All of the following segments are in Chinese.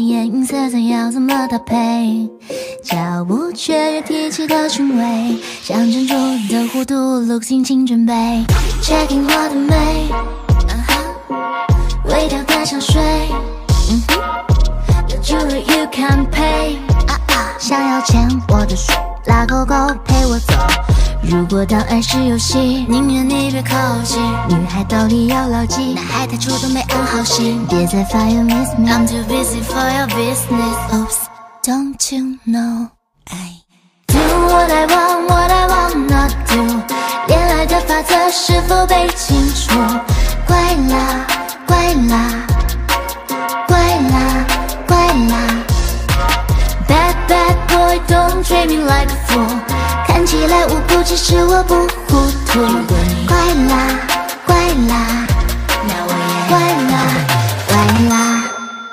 颜色怎要怎么搭配，脚步却越提起的轻微，像珍珠的弧度 ，look 心情准备 ，checking 我的美，微调的香水，有 jewelry you can pay， 想要牵我的手，拉勾勾陪我走。如果当爱是游戏，宁愿你别靠近。女孩道理要牢记，男孩太主动没安好心，别再发言 miss me。I'm too busy for your business. Oops, don't you know I do what I want, what I wanna do。恋爱的法则是否被清楚？怪啦，怪啦，怪啦，怪啦。Bad bad boy, don't treat me like a fool。看起来无辜，其实我不糊涂。怪啦，怪啦，那我也怪啦，怪啦。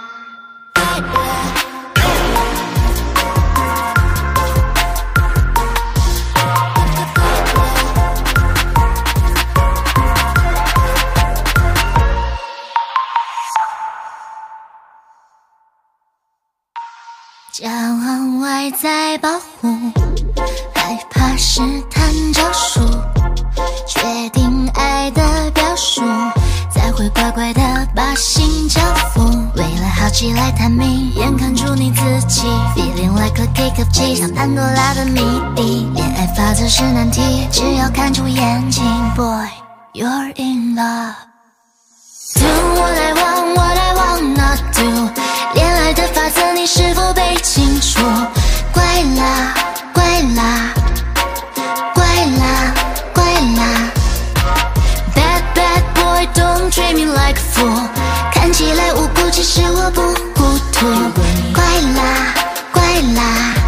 骄傲外在保护，害怕试探招数，确定爱的表述，才会乖乖的把心交付。为了好奇来探秘，眼看出你自己 feeling like a cake of cheese， 像潘多拉的谜底。恋爱法则是难题，只要看出眼睛 ，Boy you're in love。Do what I want, what I wanna do。恋爱的法则你是否被清楚？怪啦，怪啦，怪啦，怪啦。Bad bad boy, don't treat me like a fool。看起来无辜，其实我不糊涂。怪啦，怪啦。